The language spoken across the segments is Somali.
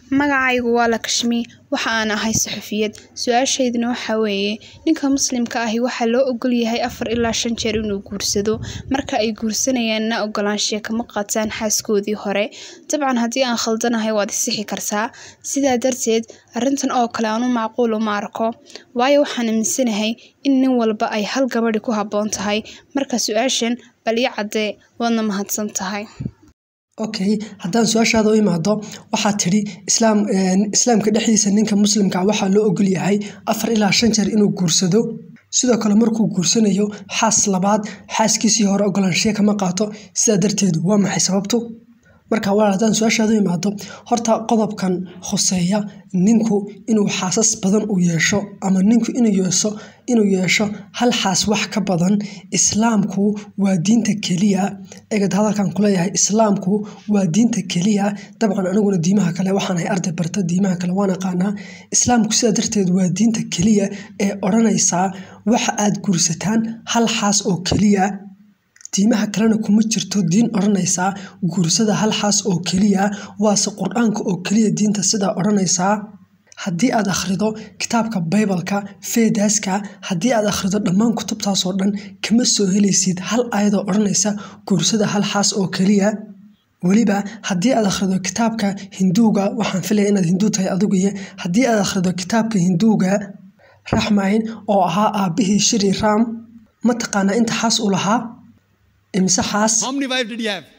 Magacaygu waa Lakshmi, waxa aan ahay saxufiyad. Su'aashayduna waxa weeye, ninka Muslimka ahi waxa loo ogol yahay 4 ilaa 5 jeer inuu guursado. Marka ay guursanayaanna ogolaanshiya kama qaataan xaaskoodii hore. Dabcan haddii aan khaldanahay waad i sixi kartaa. Sidaa darteed, arrintan oo kale aanu macquul uma arko. Waayo waxaan aaminsanahay in nin walba ay hal gabadhi ku habboon tahay. Marka su'aashan bal ii caddee, waadna mahadsan tahay. Okay, haddaan su'aashaada u imaado waxaad tidhi islaamka dhexdiisa ninka muslimka waxaa loo ogol yahay 4 ilaa 5 jeer inuu guursado. Sidoo kale markuu guursanayo xaas labaad xaaskiisii hore ogolaanshiya kama qaato. Sidaa darteed waa maxay sababtu? Marka haddaan su'aashaada u imaado horta qodobkan khuseeya ninku inuu xaasas badan u yeesho ama ninku inuu yeesho hal xaas wax ka badan. Islaamku waa diinta keliya eegad hadalkan ku leeyahay islaamku waa diinta keliya. Dabcan aniguna diimaha kale waxaan ahay arday barta diimaha kale waan aqaanaa. Islaamku sidaa darteed waa diinta keliya ee odhanaysa waxa aad guursataan hal xaas oo keliya. diimaha kalena kuma jirto diin odhanaysa guursada hal xaas oo keliya. Waase Qur'aanka oo keliya diinta sidaa odhanaysa. Haddii aad akhrido kitaabka Bible-ka Vedas-ka, haddii aad akhrido dhammaan kutubtaas oo dhan kama soo helaysid hal aayad oo odhanaysa guursada hal xaas oo keliya. weliba haddii aad akhrido kitaabka Hinduuga, waxaan filayaa inaad Hindu tahay adigu, haddii aad akhrido kitaabka Hinduuga Ramayana oo ahaa aabihii Shri Ram, ma taqaanaa inta xaas u lahaa? imse xaas? How many wives did he have?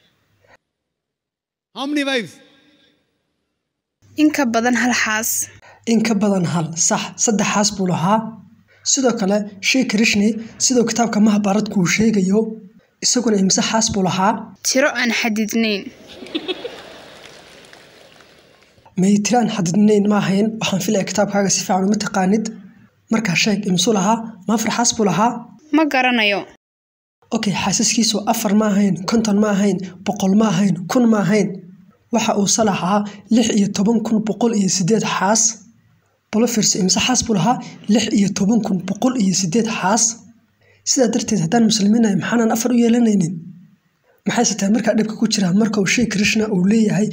How many wives? In ka badan hal xaas. In ka badan hal, sax, 3 xaas buu lahaa. Sidoo kale Shri Krishna sidoo kitaabka Mahabharat-ku uu sheegayo isaguna imse xaas buu lahaa? Tiro aan xadidnayn. tiro aan xadidnayn ma ahayn. Waxaan filayaa kitaabkaaga si fiican uma taqaanid. Markaa sheeg imsuu lahaa? Ma 4 xaas buu lahaa? Ma garanayo. Okay, xaasaskiisu 4 ma ahayn, 50 ma ahayn, 100 ma ahayn, 1000 ma ahayn. waxa uu salahaa 16,108 xaas. Bolo fiirso imse xaas buu lahaa? 16,108 xaas. Sidaa darteed haddaan muslimiinahay maxaanan 4 u yeelanaynin? maxayse tahay markaa dhibka ku jira marka uu Shri Krishna uu leeyahay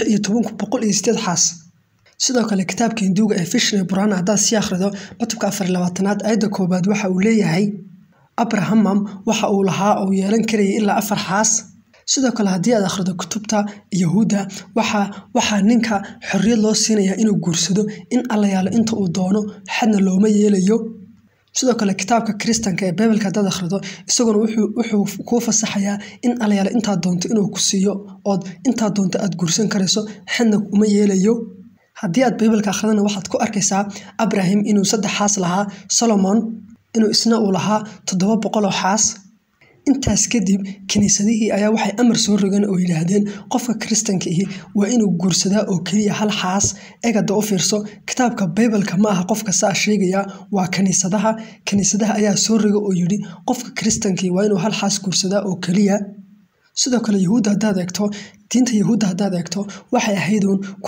16,108 xaas? sidoo kale kitaabka Hinduuga ee Vishnu Purana haddaad sii akhrido cutubka 24aad aayadda 1 waxa uu leeyahay Abraham waxa uu lahaa oo yeelan karayay ilaa 4 xaas. sidoo kale haddii aad akhrido kutubta Yahuuda waxa ninka xorriyad loo siinayaa inuu guursado in alla yaalo inta uu doono, xadna looma yeelayo. sidoo kale kitaabka Kristanka ee Bible-ka haddaad akhrido isaguna wuxuu kuu fasaxayaa in alla yaalo intaa doonto inuu ku siiyo ood intaa doonto aad guursan karayso, xadna uma yeelayo. haddii aad Bible-ka akhridana waxaad ku arkaysaa Abraham inuu 3 xaas lahaa, Solomon inuu isna uu lahaa 700 oo xaas. intaas kadib kaniisadihii ayaa waxay amar soo rogeen oo yiraahdeen qofka Kristanka ahi waa inuu guursadaa oo kaliya hal xaas. eegada u fiirso kitaabka Bible-ka ma aha qofka saa sheegaya, waa kaniisadaha ayaa soo rogay oo yiri qofka Kristanka waa inuu hal xaas guursadaa oo kaliya. sidoo kale Yahuuda haddaad eegto diinta Yahuuda haddaad eegto waxay ahayd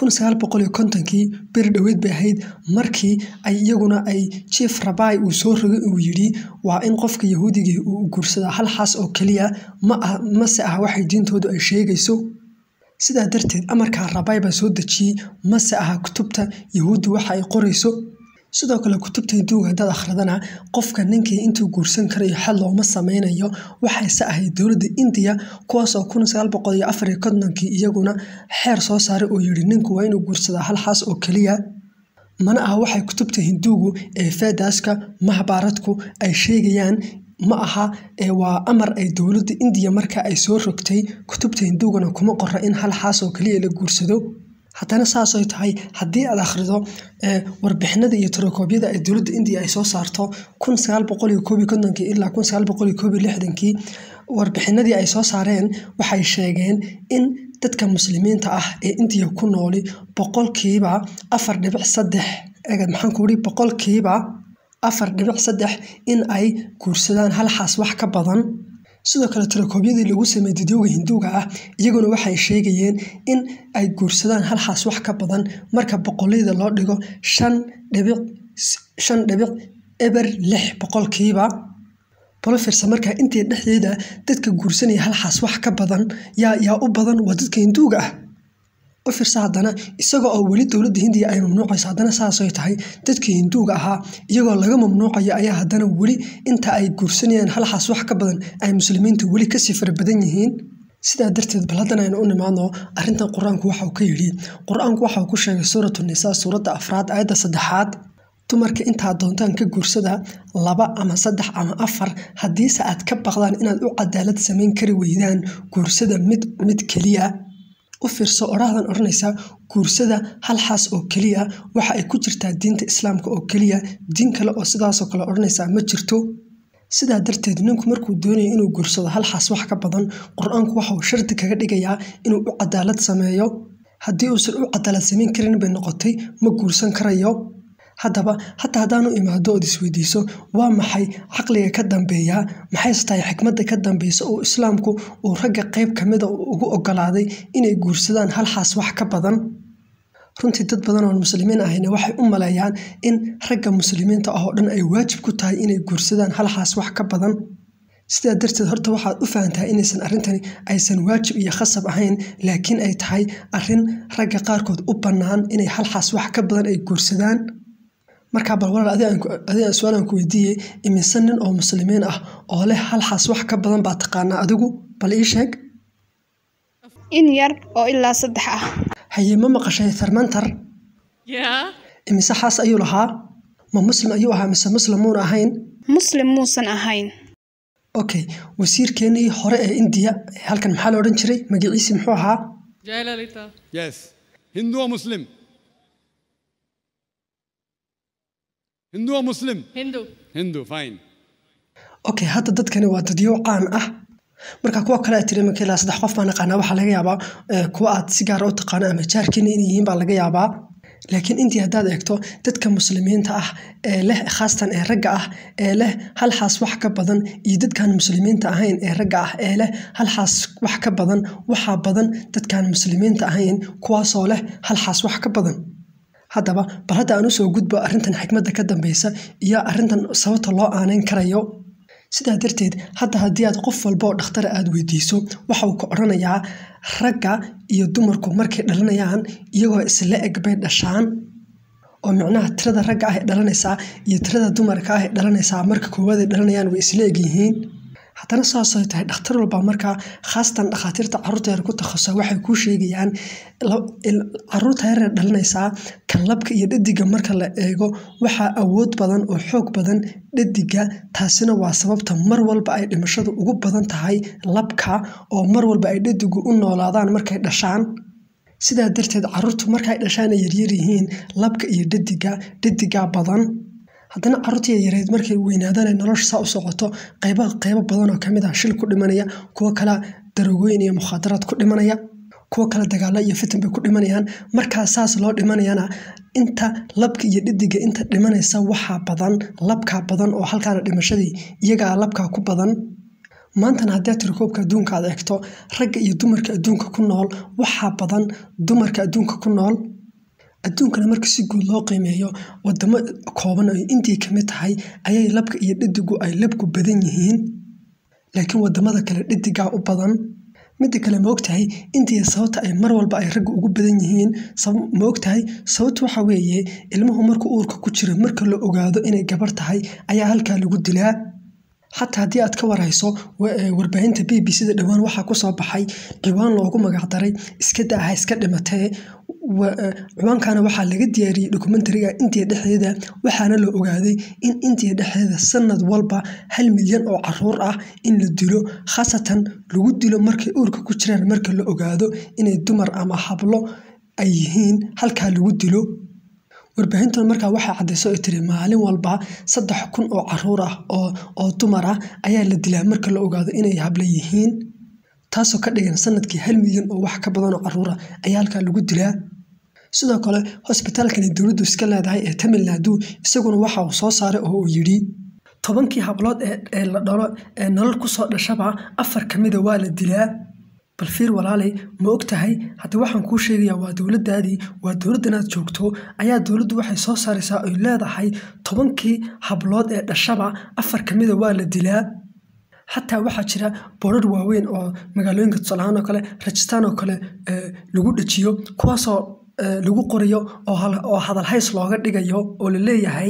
1950kii bir dhaweyd bay ahayd markii ay iyaguna ay chief rabbi uu soo rogay uu yiri waa in qofka Yahuudiga uu guursadaa hal xaas oo kaliya, ma se ah waxay diintoodu ay sheegayso. sidaa darteed amarka rabbi baa soo dejiyay, ma se ah kutubta Yahuudu waxa ay qorayso. sidoo kale kutubta Hinduuga haddaad akhridana qofka ninkii intuu guursan karayo xal looma sameynayo. waxayse ahayd dowladda India kuwaas oo 1954kii iyaguna xeer soo saaray oo yiri ninku waa inuu guursadaa hal xaas oo kaliya. mana aha waxay kutubta Hinduugu ee Vedas-ka Mahabharat-ku ay sheegayaan, ma aha waa amar ay dowladda India marka ay soo rogtay. kutubta Hinduugana kuma qorra in hal xaas oo kaliya la guursado. haddana saas ay tahay haddii aad akhrido warbixinada iyo tirokoobyada ay dowladda India ay soo saarto 1951 ilaa 1961kii warbixinadii ay soo saareen waxay sheegeen in dadka muslimiinta ah ee India ku nooli 4.3 maxaan ku yiri 4.3 in ay guursadaan hal xaas wax ka badan. sidoo kale tirokoobyadii lagu sameeyay dadweynaha Hinduuga ah iyaguna waxay sheegayeen in ay guursadaan hal xaas wax ka badan marka boqolleyda loo dhigo 5.6%. bolo fiirso marka intii dhexdeeda dadka guursanaya hal xaas wax ka badan yaa u badan waa dadka Hinduuga ah. u fiirsa haddana isagoo oo weli dowladda Hindiya ay mamnuucayso haddana saas ay tahay dadkii Hinduuga ahaa iyagoo laga mamnuucayo ayaa haddana weli inta ay guursanayaan halxaas wax ka badan ay muslimiintu weli ka sii fara badan yihiin sidaa darteed bal haddana aynu u nimaadno arrintan qur-aanku waxa uu ka yidhi qur-aanku waxa uu ku sheegay suuratu nisaa suuradda 4 aayadda 3 dumarka intaa doontaan ka guursada 2 ama 3 ama 4 haddiise aad ka baqdaan inaad u cadaalad samayn kari weydaan guursada mid keliya u fiirso oraahdan oranaysa guursada hal xaas oo kaliya waxa ay ku jirtaa diinta islaamka oo kaliya diin kale oo sidaas oo kale oranaysa ma jirto sidaa darteed ninku markuu doonayo inuu guursado hal xaas wax ka badan qur-aanku waxa uu sharti kaga dhigayaa inuu u cadaalad sameeyo haddii uusan u cadaalad samayn karin bay noqotay ma guursan karayo haddaba hataa haddaanu imaado ood isweydiiso waa maxay caqliga ka dambeeya maxay tahay xikmadda ka dambeysa oo islaamku uu ragga qayb ka mid ah ugu ogolaaday inay guursadaan hal xaas wax ka badan runtii dad badan oo muslimiin ahayna waxay u maleeyaan in ragga muslimiinta ah oo dhan ay waajib ku tahay inay guursadaan hal xaas wax ka badan sidaa darteed horta waxaad u fahantahay inaysan arrintani aysan waajib iyo khasab ahayn laakiin ay tahay arrin ragga qaarkood u bannaan inay hal xaas wax ka badan ay guursadaan marka bal walaal adiga su'aalan ku weydiiyay imise nin oo muslimiin ah oo leh hal xaas wax ka badan baa taqaanaa adigu bal ii sheeg in yar oo ilaa 3 ah haye ma maqashay thermantar imise xaas ayuu lahaa ma muslim ayuu ahaa mise muslimuun ahayn muslim muusan ahayn okay wasiirkeenii hore ee India halkan maxaa la oran jiray magaciisa muxuu ahaa Jayalalitha yes Hindu or Muslim Hindu or Muslim? Hindu, fine. Okay, hadda dadkani waa dadyo caan ah. Marka kuwa kale ay tiri markii la 3 qof baan aqaana waxa laga yaabaa kuwa aad si gaar ah u taqaan ama jaarkiina inay yihiin baa laga yaabaa. Laakiin intii haddaad eegto dadka muslimiinta ah ee leh khaasatan ee ragga ah ee leh hal xaas wax ka badan iyo dadkan muslimiinta ahayn ee ragga ah ee leh hal xaas wax ka badan waxa badan dadkan muslimiinta ahayn kuwaas oo leh hal xaas wax ka badan. haddaba bal hadda aan u soo gudbo arrintan xikmadda ka dambeysa iyo arrintan sababta loo aaneyn karayo sidaa darteed hadda haddii aad qof walba oo dhakhtar aad weydiiso waxa uu ka oranayaa ragga iyo dumarku markay dhalanayaan iyagoo isla eg bay dhashaan oo macnaha tirada ragga ah ee dhalanaysa iyo tirada dumarka ah ee dhalanaysa marka koowaad ay dhalanayaan way isla eg yihiin haddana saas ay tahay dhakhtar walba marka khaasatan dhakhaatiirta carruurta yar ku takhasusay waxay ku sheegayaan carruurta yar dhalanaysa kan labka iyo dhadiga marka la eego waxa awood badan oo xoog badan dhadiga taasina waa sababta mar walba ay dhimashadu ugu badan tahay labka oo mar walba ay dhadigu u noolaadaan markay dhashaan sidaa darteed carruurtu markay dhashaan ay yaryar yihiin labka iyo dhadiga badan haddana carruurtii yareed markay weynaadaan ay nolosha saa u socoto qaybo badan oo kamid ah shil ku dhimanaya kuwa kale darooyin iyo mukhaadaraad ku dhimanaya kuwa kale dagaalo iyo fitan bay ku dhimanayaan markaa saas loo dhimanayana inta labka iyo dhadiga inta dhimanaysa waxa badan labka badan oo halkaana dhimashadii iyaga labka ku badan maantana haddii tirkoobka adduunka aad eegto ragga iyo dumarka adduunka ku nool waxa badan dumarka adduunka ku nool adduunkana marka si guud loo qiimeeyo wadamo kooban oo India ka mid tahay ayay labka iyo dhadigu ay labku badan yihiin laakiin wadamada kale dhadiga u badan mid kale ma ogtahay India sababta ay mar walba ay rag ugu badan yihiin ma ogtahay sababtu waxa weeye ilmuhu markuu uurka ku jiro marka la ogaado inay gabar tahay ayaa halka lagu dilaa حتى هدي أتكورهيسو warbaahinta BBC da dhawaan waxa ku soo baxay ciwaan loogu magac daray iska daa iska dhimatay ciwaankana waxa laga diyaariyay documentary-ga India dhexdeeda waxaana la ogaaday in India dhexdeeda sanad walba 1 milyan oo carruur ah in la dilo khaasatan lagu dilo markay uurka ku jiraan marka la ogaado inay dumar ama hablo ay yihiin halka lagu dilo warbaahintan markaa waxay cadeyso ay tiri maalin walba 3,000 oo carruur ah oo dumar ah ayaa la dilaa marka la ogaado inay habla yihiin taasoo ka dhigan sanadkii 1 milyan oo wax ka badan oo carruur ah ayaa halka lagu dilaa sidoo kale hospitaalkan dawladdu iska leedahay ee Tamil Nadu isaguna waxa uu soo saaray oo uu yiri 10kii hablood ee la dhalo ee nolol ku soo dhashaba 4 kamid waa la dilaa bal fiir walaalay ma ogtahay hadda waxaan ku sheegayaa waa dawladdaadii waa dawladdan aad joogto ayaa dawladdu waxay soo saaraysaa ay leedahay 10kii hablood ee dhashaba 4 kamid waa la dilaa حتى waxaa jira boorar waaweyn oo magaalooyinka tusaalahaan oo kale Rajasthan oo kale lagu dhajiyo kuwaasoo lagu qoriyo oo hadal hays looga dhigayo oo la leeyahay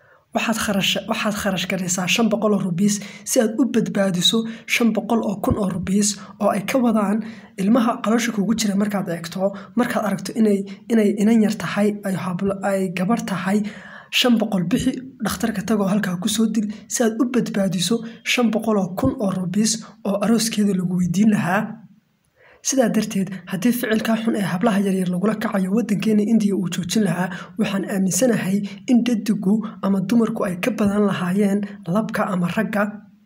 waxaad kharash garaysaa 500 rubiis si aad u badbaadiso 500,000 oo rubiis oo ay ka wadaan ilmaha qaloosha kugu jira markaad eegto markaad aragto inay inan yar tahay ay gabar tahay 500 bixi dhakhtarka tago halka ku soo dil si aad u badbaadiso 500,000 oo rubiis oo arooskeeda lagu weydiin lahaa sidaa darteed haddii ficilka xun ee hablaha yaryar lagula kacayo wadankeena India uu joojin lahaa waxaan aaminsanahay in dadku ama dumarku ay ka badan lahaayeen labka ama ragga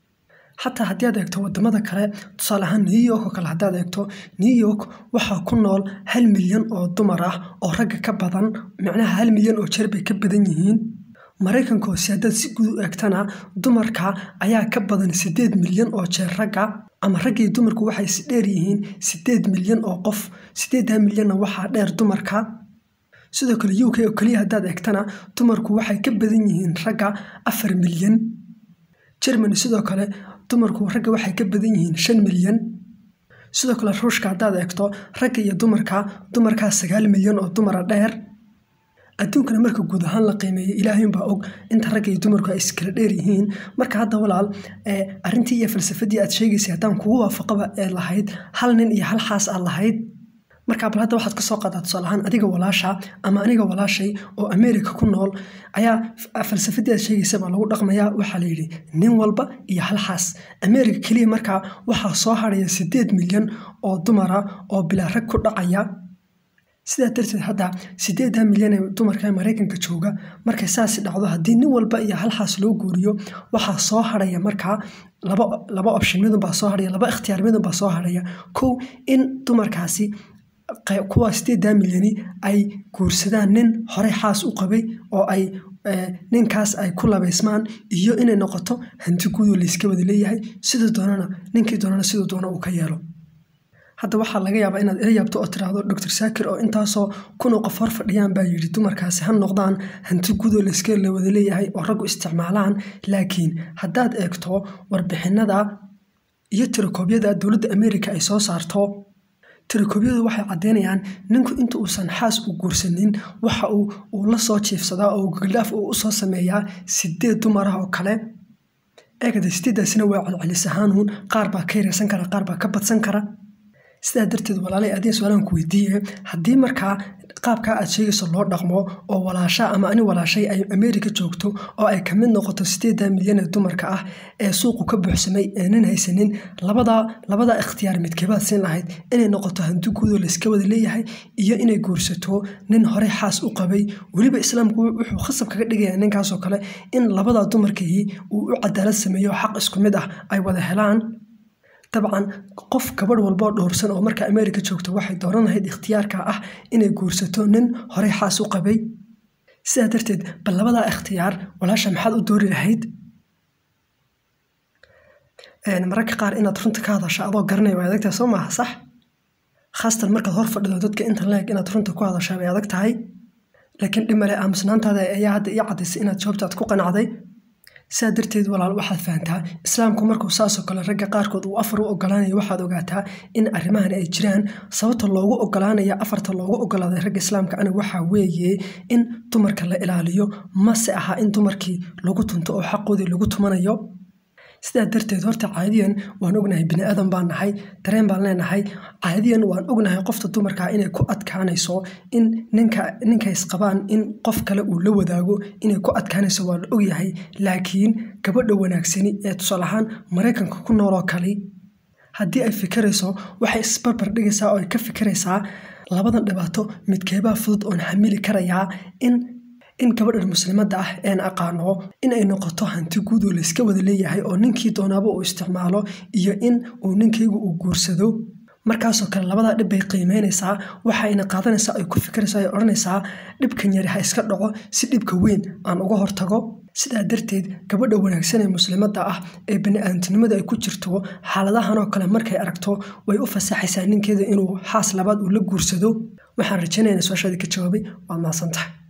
حتى هدياد اكتو ودمada kale tusaalahan New York oo kale hadaad eegto New York waxa ku nool 1 milyan oo dumar ah oo ragga ka badan macnaha 1 milyan oo jeer bay ka badan yihiin Mareykanka oo siyaadad si guud u eegtana dumarka ayaa ka badan 8 milyan oo jeer ragga ama ragga dumarku waxay si dheer yihiin 8 milyan oo qof 8 milyan waxa dheer dumarka sidoo kale UK oo kaliya hadaad eegtana dumarku waxay ka badan yihiin ragga 4 milyan Germany sidoo kale dumarku ragga waxay ka badan yihiin 5 milyan sidoo kale Ruushka hadaad eegto ragga iyo dumarka 9 milyan oo dumar dheer adduunkana marka guud ahaan la qiimeeyo Ilaahay baa og inta ragga iyo dumarku ay iskala dheer yihiin marka hadda walaal arintii iyo falsafadii aad sheegaysay hadaan kugu waafaqaba lahayd hal nin iyo hal xaas aan lahayd marka bal hadda waxaad ka soo qaadaad tusaalahan adiga walaasha ama aniga walaashay oo America ku nool ayaa falsafadii aad sheegaysay baa lagu dhaqmayaa waxa la yiri nin walba iyo hal xaas America kaliya marka waxa soo haraya 8 milyan oo dumar ah oo bilaa rag ku dhacaya sida darteed hadda 8 milyan ee dumarka Mareykanka jooga markay saas dhacdo hadii nin walba iyo hal xaas loo guuriyo waxa soo haraya marka laba option mid baa soo haraya laba ikhtiyaar mid baa soo haraya ko in dumarkaasi kuwa 8 milyan ay guursadaan nin hore xaas u qabay oo ay ninkaas ay ku labeysmaan iyo inay noqoto hanti guud oo la iska wada leeyahay sida doonana ninkii doonana sida doona uu ka yeelo hadda waxa laga yaabaa inaad ila yaabto oo tiraahdo Dr. Saakir oo intaasoo kun oo qof fadhiyaan baa yiri dumarkaasi han noqdaan hanti guud oo la iska wada leeyahay oo rag u isticmaalaan laakiin haddaad eegto warbixinada iyo tirokoobyada dawladda America ay soo saarto tirokoobyadu waxay cadeynayaan ninku inta uusan xaas u guursanin waxa uu la soo jiifsadaa oo galaaf uu soo sameeyaa 8 dumar ah oo kale eegada 8daasina waa celcelis ahaan qaar baa ka yareysan kara qaar baa ka badsan kara sida darteed walaalay adii su'aalan ku weydiiyay hadii marka qaabka aad sheegayso loo dhaqmo oo walaasha ama ani walaashay ay America joogto oo ay kamid noqoto 8 milyan ee dumarka ah ee suuqa ka buuxsamay nin haysanin labada ikhtiyaar midkeebad siin lahayd inay noqoto hanti guud oo la iska wada leeyahay iyo inay guursato nin hore xaas u qabay waliba islaamku wuxuu khasab kaga dhigayaa ninkaas oo kale in labada dumarkii uu u cadaalad sameeyo xaq isku mid ah ay wada helaan طبعا قف كبر والبعض دورسن أو مركا أمريكا شوكتو واحد دوران هيد اختيار كأه إنه جورستونن هري حاسو قبي سادرتد بل بدا اختيار ولا شمحل الدوري الهيد يعني مركا قار إن ترنتك هذا شيء أضو قرني ويادك تسمعها صح خاصة المركا غرفة دودك أنت لايك إن ترنتك هذا شيء ويادك تهاي لكن لما لا أمسنانت هذا يعدس إن تشوبت تكون عادي سادرتيد walaal waxaad fahantaa islaamku markuu saas oo kale ragga qaarkood uu afar u ogolaanayo waxaad ogaataa in arrimahan ay jiraan sababta loogu ogolaanayo afarta loogu ogolaaday ragga islaamka ana waxa weeye in dumarka la ilaaliyo ma se aha in dumarkii lagu tunto oo xaqoodii lagu tumanayo sida darteed horta caadiyan waan ognahay bini aadan baan nahay dareen baan leenahay caadiyan waan ognahay qofta dumarka inay ku adkaanayso in ninka isqabaan in qof kale uu la wadaago inay ku adkaanayso waa la ogyahay laakiin gabadha wanaagsani ee tusaalahaan Mareykanka ku nool oo kale haddii ay fikirayso waxay isbarbar dhigaysaa oo ay ka fikiraysaa labadan dhibaato midkeebaa fudud oo xamili karaya in gabadha muslimadda ah ee aqaano in ay noqoto hanti guud oo la iska wada leeyahay oo ninkii doonaaba uu isticmaalo iyo in uu ninkaygu uu guursado markaas oo kale labada dhib bay qiimeynaysaa waxayna qaadanaysaa ay ku fikiraysaa ay oranaysaa dhibkan yar ha iska dhaco si dhibka weyn aan uga hortago sida darteed gabadha wanaagsan ee muslimadda ah ee bani'aadamnimada ay ku jirto xaaladahan oo kale markay aragto way u fasaxaysaa ninkeeda inuu xaas labaad uu la guursado waxaan rajaynayaa su'aashaadii ka jawaabay waa mahadsantahay